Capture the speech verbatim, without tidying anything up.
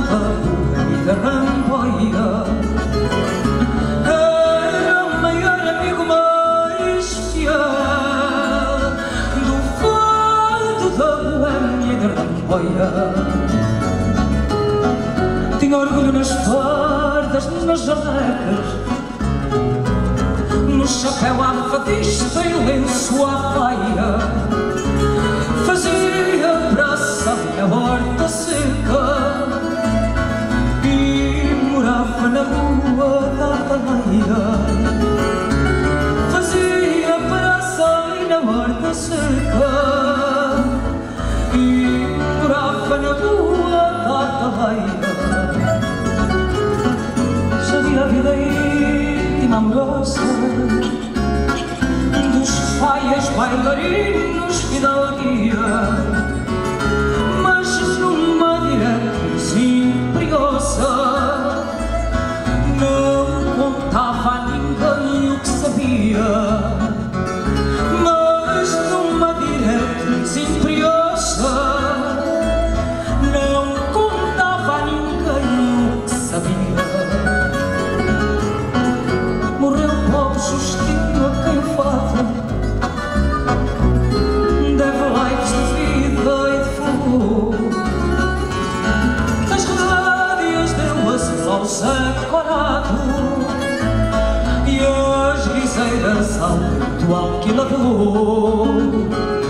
da rua e da ramboia. Era o maior amigo mais fiel do fado da boêmia e da ramboia. Tinha orgulho nas fardas, nas jalecas, no chapéu à fadista e lenço à faia. Fazia praça na horta seca e morava na rua da Panaia. Fazia praça na horta seca e morava na rua da Panaia. Sabia a vida íntima amorosa dos faias bailarinos fidalguia, mas numa diretriz imperiosa não contava a ninguém o que sabia. Mas numa diretriz imperiosa não contava a ninguém o que sabia. Morreu o pobre Justino a quem fado deve leis de vida e de fogo. As rédeas deu-as ao Zé Corado e as guiseiras ao ritual que lavou.